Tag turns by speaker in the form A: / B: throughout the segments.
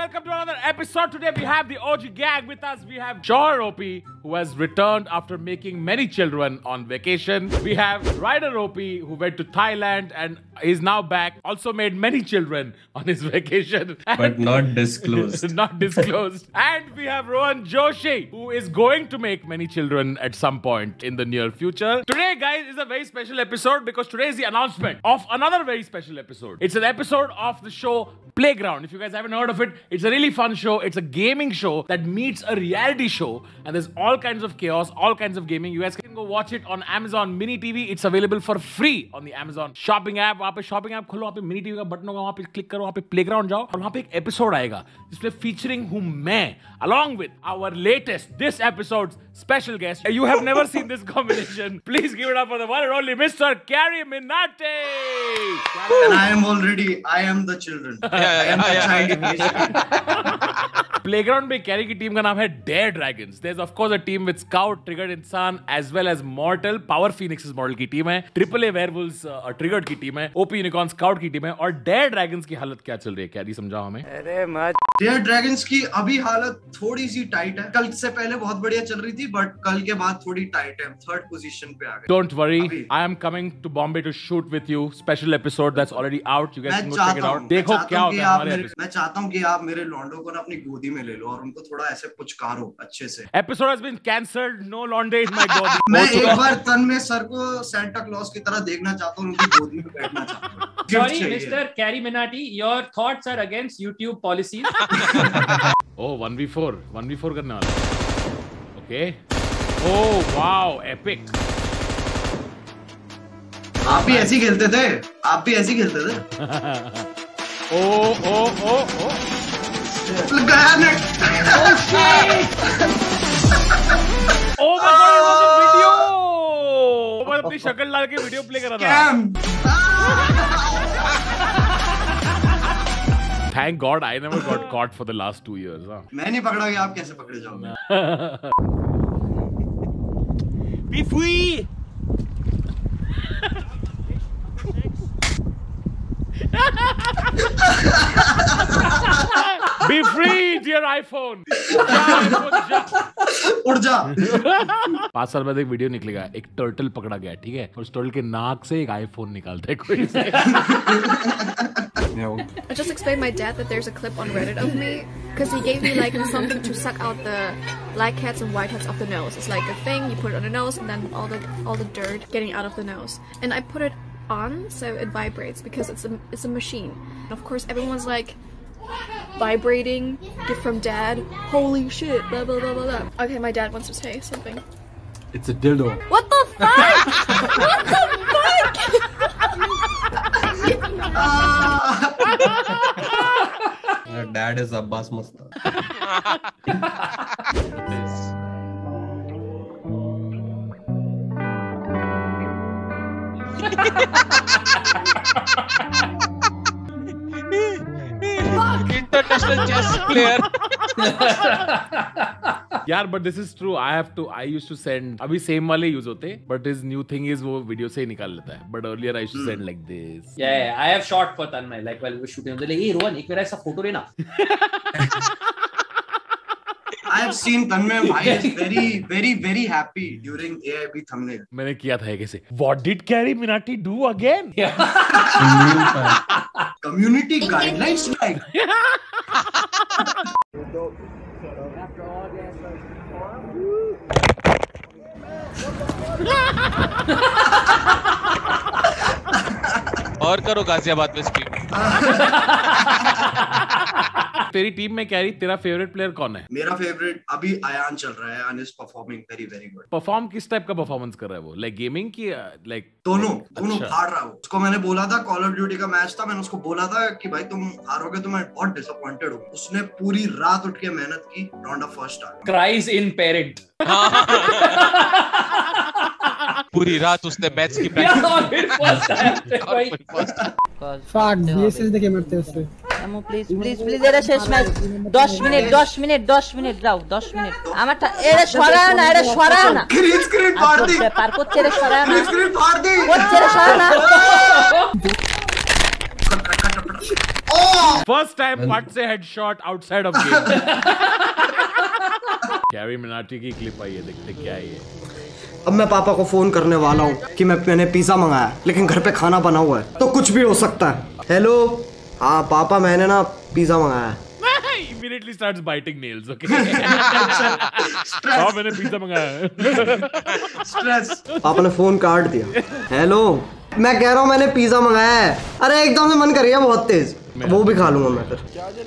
A: welcome to another episode. Today we have the OG gang with us. We have Jawhar OP, who has returned after making many children on vacation. We have Ryder OP, who went to Thailand and is now back. Also made many children on his vacation.
B: But not disclosed.
A: Not disclosed. And we have Rohan Joshi, who is going to make many children at some point in the near future. Today, guys, is a very special episode because today is the announcement of another very special episode. It's an episode of the show Playground. If you guys haven't heard of it, it's a really fun show. It's a gaming show that meets a reality show, and there's all kinds of chaos, all kinds of gaming. You guys can go watch it on Amazon Mini TV. It's available for free on the Amazon shopping app. वहाँ पे shopping app खोलो, वहाँ पे Mini TV का button होगा, वहाँ पे click करो, वहाँ पे Playground जाओ और वहाँ पे एक एपिसोड आएगा जिसमें featuring हूँ मैं, along with our latest this episode's special guest. You have never seen this combination. Please give it up for the one and only Mr. Carrie Minati.
C: And I am the children. I am the child image.
A: Playground में Carry की team का नाम है Dare Dragons. There's of course a team with Scout, Triggered Insan, as well as Mortal. Power Phoenix's Mortal की team है. AAA Werewolves Triggered की team है. OP Unicorn Scout की टीम है. और Dare Dragons की हालत क्या चल रही है? कैरी समझाओ हमें.
D: अरे मत.
C: Dare Dragons की अभी हालत थोड़ी सी टाइट है. कल से पहले बहुत बढ़िया चल रही थी, बट कल के बाद थोड़ी टाइट है. थर्ड पोजीशन पे आ गए.
A: Don't worry, I am coming to Bombay to shoot with you. Special episode that's already out. You guys can go check it out. देखो क्या होता है हमारे episode.
C: मैं चाहता हूँ कि आप मेरे लॉन्डो को ना अपनी गोदी में ले लो और उनको थोड़ा ऐसे पुचकारो अच्छे से.
A: Episode has been cancelled. No laundry in my body.
C: मैं एक बार तन में सर को सेंटा क्लॉज की तरह देखना चाहता हूँ, उनकी गोदी में बैठना चाहता हूँ.
D: Sorry, Mr. Carrie Minati, your thoughts are against YouTube policies.
A: Oh, 1v4 करने वाला. Okay. Oh, wow, epic.
C: आप भी ऐसे ही खेलते थे.
A: Oh.
C: गया ने.
A: Oh my God, it was a video. मैं अपनी शक्ल डाल के वीडियो प्ले कर रहा था. Thank God I never got caught for the last 2 years.
C: मैं नहीं पकड़ा गया, आप कैसे पकड़े जाओगे?
A: Be free. Be free, dear iPhone.
C: उड़ जा.
A: 5 साल बाद एक वीडियो निकलेगा, एक टर्टल पकड़ा गया, ठीक है, और उस टर्टल के नाक से एक आईफोन निकालता है कोई से.
E: I just explained my dad that there's a clip on Reddit of me because he gave me like something to suck out the black heads and white heads off the nose. It's like a thing you put it on the nose and then all the dirt getting out of the nose. And I put it on so it vibrates because it's a machine. And of course everyone's like vibrating, gift from dad. Holy shit! Blah blah blah blah blah. Okay, my dad wants to say something.
A: It's a dildo.
E: What the fuck? What the fuck?
B: Your dad is Abbas Mustaq.
F: International chess player.
A: यार but this is true. I used to send, अभी same वाले use होते, but his new thing is वो video से ही निकाल लेता है. But earlier I used to send like this.
D: Yeah, I have shot for Tanmay like while we were shooting. Like, hey Rohan, एक मेरा ऐसा फोटो लेना.
C: I have seen Tanmay bhai is very happy during AIB thumbnail.
A: मैंने किया था कैसे? What did Carrie Minati do again?
C: Community guidelines like.
F: और करो गाजियाबाद में स्ट्रीम.
A: तेरी टीम में कैरी तेरा फेवरेट प्लेयर कौन है?
C: मेरा फेवरेट अभी अयान चल रहा है. Ayaan is performing very good.
A: Perform किस टाइप का परफॉर्मेंस कर रहा है वो? लाइक गेमिंग की लाइक
C: दोनों फाड़ रहा है. उसको मैंने बोला था, कॉल ऑफ ड्यूटी का मैच था, मैंने उसको बोला था कि भाई तुम हारोगे तो मैं बहुत डिसअपॉइंटेड हूँ. उसने पूरी रात उठ के मेहनत की. Not a first star.
D: Cries in parent.
F: पूरी रात उसने मैच की
G: this is the gamer उससे.
H: প্লিজ এরা শেষ ম্যাচ 10 মিনিট যাও 10 মিনিট আমারটা এরা সরায় না
C: গ্রিন স্ক্রিন ফাड़ दी
H: পার করছে এরা সরায় না
C: গ্রিন স্ক্রিন ফাड़ दी
H: করছে এরা সরায় না
C: ओ
A: First time Pat से headshot outside of game. Carrie Minati की clip आई है, देखते क्या है ये.
C: अब मैं पापा को फोन करने वाला हूँ कि मैंने पिज्जा मंगाया लेकिन घर पे खाना बना हुआ है, तो कुछ भी हो सकता है. हेलो, हाँ पापा मैंने ना पिज्जा मंगाया.
A: Immediately starts biting nails. Okay. हाँ मैंने पिज्जा मंगाया.
C: स्ट्रेस. पापा ने फोन काट दिया. हेलो, मैं कह रहा हूँ मैंने पिज्जा मंगाया है. अरे एकदम से मन कर रही है बहुत तेज, वो भी खा लूंगा मैं फिर.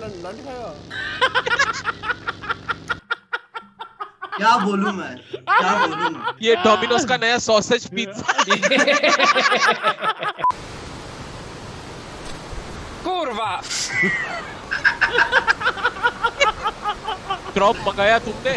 C: क्या बोलूं मैं, क्या बोलूं मैं?
F: ये डोमिनोज का नया सॉसेज पिज्जा.
D: Kurva.
F: ड्रॉप मंगाया तुमने.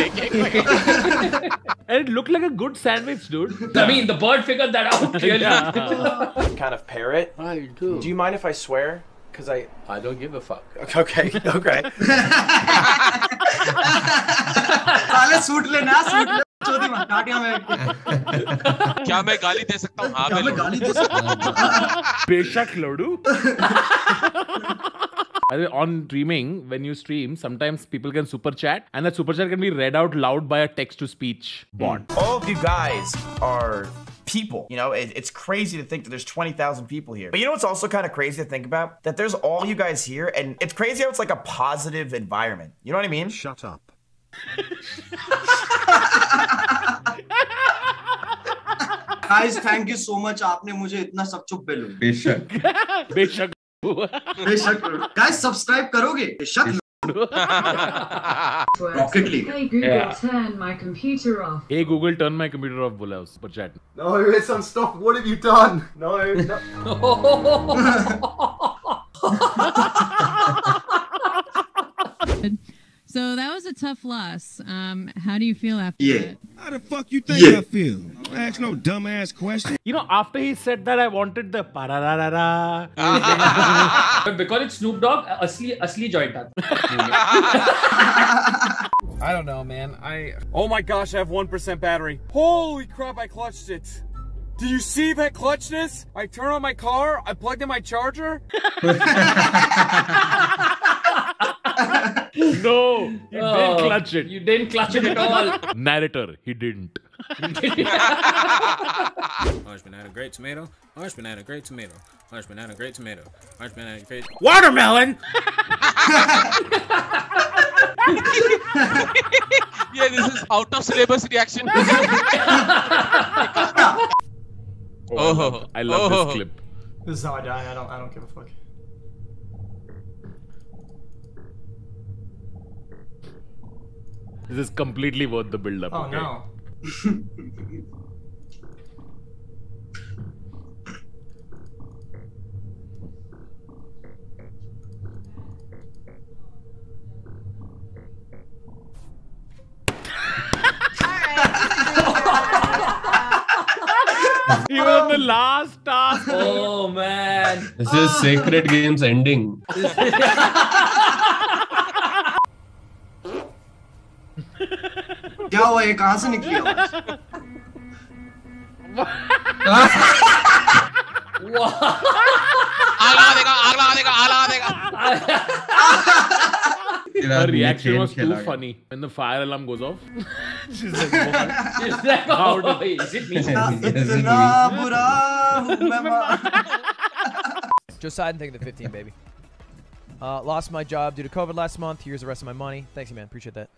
A: And it looked like a good sandwich, dude.
D: I mean, the bird figured that out clearly.
I: Kind of parrot.
G: I do.
I: Do you mind if I swear? Because I
G: don't give a fuck.
I: Okay, okay.
C: साले shoot लेना, shoot ले. चौथी बात टाटिया में.
F: क्या मैं गाली दे सकता हूँ? हाँ मैं
C: गाली दे सकता हूँ.
A: बेशक लोडू. On streaming, when you stream, sometimes people can super chat, and that super chat can be read out loud by a text-to-speech bot.
I: All of you guys are people. You know, it's crazy to think that there's 20,000 people here. But you know what's also kind of crazy to think about? That there's all you guys here, and it's crazy how it's like a positive environment. You know what I mean?
J: Shut up.
C: Guys, thank you so much. आपने मुझे इतना सब चुप बेलू.
B: बेशक.
A: बेशक.
C: बेशक. Guys, subscribe करोगे? बेशक. Rocket League.
K: Hey Google, turn my computer off.
A: Hey Google, turn my computer off. बोला उस पर chat.
J: No, it's unstopped. What have you done? No, no.
K: So that was a tough loss. How do you feel after that?
J: How the fuck you think I feel? Don't ask no dumbass question.
A: You know, after he said that, I wanted the pararara.
D: But because it's Snoop Dogg, asli joint aata.
L: I don't know, man. Oh my gosh, I have 1% battery. Holy crap, I clutched it. Do you see that clutchness? I turn on my car, I plugged in my charger.
A: No, you didn't clutch it.
D: You didn't clutch it at all.
A: Narrator, he didn't.
L: Orange banana, great tomato. Orange banana, great tomato. Orange banana, great tomato. Orange banana, great watermelon.
F: Yeah, this is out of syllabus reaction.
A: Oh, I love this clip.
I: This is how I die. I don't give a fuck.
A: This is completely worth the build-up.
I: Oh
A: okay?
I: no.
A: Even on the last task.
D: Oh man.
B: This is Sacred Games ending.
C: क्या हुआ, ये कहाँ से निकली आवाज?
F: आग लगा देगा.
A: Her reaction was too funny when the fire alarm goes off. She's like,
D: oh, is it me?
C: इतना बुरा हूँ मैं.
M: Josiah, take the 15, baby. Lost my job due to COVID last month. Here's the rest of my money. Thanks, man. Appreciate that.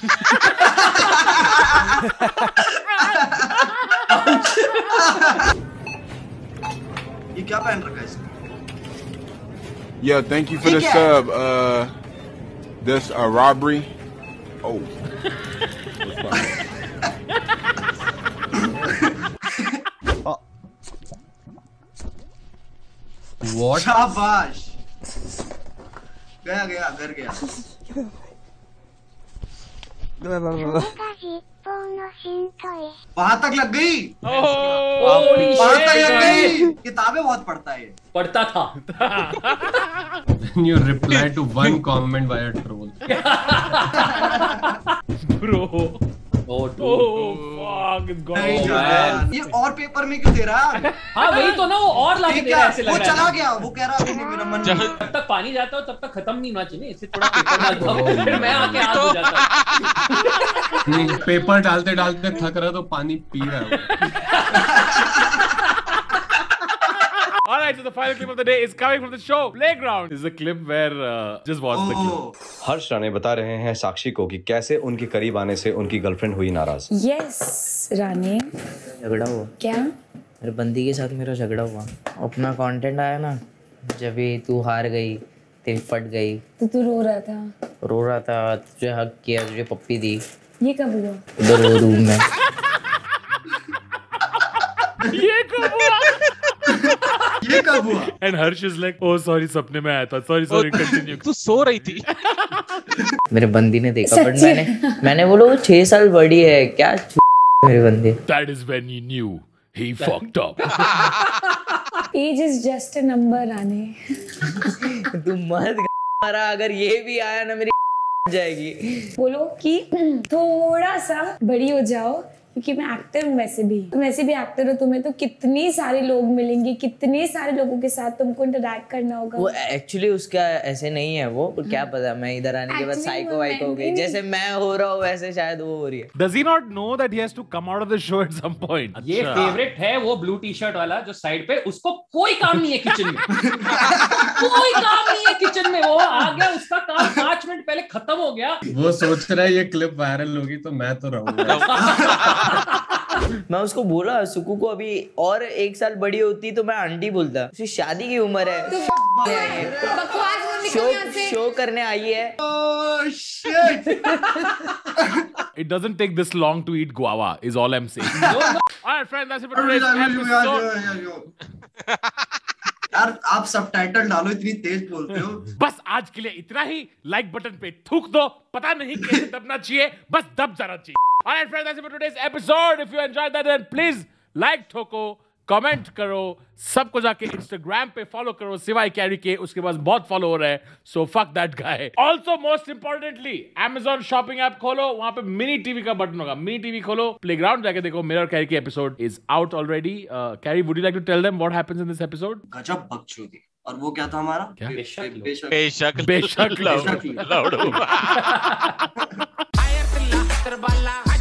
C: ये क्या पहन रखा है इसने?
J: Yo, thank you for the sub. This a robbery. Oh.
B: What?
C: शाबाश. गया घर गया. वहां तक लग गई. वहां तक लग गई. किताबें बहुत पढ़ता है ये.
D: पढ़ता था.
B: When you reply to one comment via troll.
A: Bro.
D: Oh,
A: fuck. dog is gone.
C: ये और पेपर में क्यों दे रहा है?
D: हाँ वही तो ना, वो और लाके दे रहा है, ऐसे लग रहा है।
C: वो चला गया, वो कह रहा है नहीं मेरा मन नहीं।
D: जब तक पानी जाता हो तब तक खत्म नहीं होना चाहिए, इससे थोड़ा पेपर डालता हूँ, फिर मैं आके हाथ धो जाता हूँ।
B: नहीं, पेपर डालते डालते थक रहा तो पानी पी रहा है।
A: Alright, so the final clip of the day is coming from the show Playground. This is a clip where just watch the clip.
N: हर्ष राणे बता रहे हैं साक्षी को कि कैसे उनके करीब आने से उनकी गर्लफ्रेंड हुई नाराज।
O: Yes, राणे।
P: झगड़ा हुआ
O: क्या?
P: मेरे बंदी के साथ मेरा झगड़ा हुआ। अपना कंटेंट आया ना, जब भी तू हार गई, तेरी फट गई,
O: तो तू रो रहा था।
P: रो रहा था, तुझे हक किया, तुझे पप्पी दी।
O: ये कब हुआ?
P: उधर वो रूम में।
A: ये कब हुआ?
C: ये कब हुआ?
A: And Harsh is like, oh sorry, सपने में आया था, sorry continue.
F: तू सो रही थी।
P: मेरे बंदी ने देखा, बट मैंने बोला वो 6 साल बड़ी है, क्या मेरी बंदी।
A: That is when you knew he fucked up.
O: Age is just a number, Rane.
P: तू मत मारा, अगर ये भी आया ना मेरी जाएगी।
O: बोलो कि थोड़ा सा बड़ी हो जाओ, क्योंकि मैं एक्टर हूँ वैसे भी, तुम वैसे भी एक्टर हो, तुम्हें तो कितनी सारे लोग मिलेंगे, कितने सारे लोगों के साथ तुमको इंटरैक्ट करना होगा।
P: वो एक्चुअली उसका ऐसे नहीं है, वो क्या पता, मैं इधर आने के बाद साइको वाइको हो गई, जैसे मैं हो रहा हूँ वैसे शायद वो हो रही है।
A: Does he not know that he has to come out of the show at some point?
D: ये फेवरेट है वो ब्लू टी शर्ट वाला जो साइड पे, उसको कोई काम नहीं है किचन में। कोई काम नहीं है किचन में, वो आ गया, उसका काम 5 मिनट पहले खत्म हो गया।
B: वो सोच रहा है ये क्लिप वायरल होगी तो मैं तो रहूंगा।
P: मैं उसको बोला सुकू को अभी और 1 साल बड़ी होती तो मैं आंटी बोलता, उसकी शादी की उम्र है, शो करने आई है।
C: Oh shit!
A: It doesn't take this long to eat guava, is all I'm saying. Alright, friends, that's it for today's episode.
C: यार आप सबटाइटल डालो, इतनी तेज बोलते हो।
A: बस आज के लिए इतना ही। लाइक बटन पे थूक दो, पता नहीं कैसे दबना चाहिए, बस दब जाना चाहिए। Alright, friends, that's it for today's episode. If you enjoyed that, then please like ठोको, कमेंट करो, सबको जाके Instagram पे फॉलो करो सिवाय कैरी के, उसके पास बहुत फॉलो हो रहे हैं, so fuck that guy. Also, most importantly, Amazon shopping app खोलो, वहां पे मिनी टीवी का बटन होगा, मिनी टीवी खोलो, प्लेग्राउंड जाके देखो, मेरा और कैरी की episode is out already. Carry, would you like to tell them what happens in this episode?
C: गजब बकचोदी। और वो क्या था हमारा?
A: क्या?
F: बेशक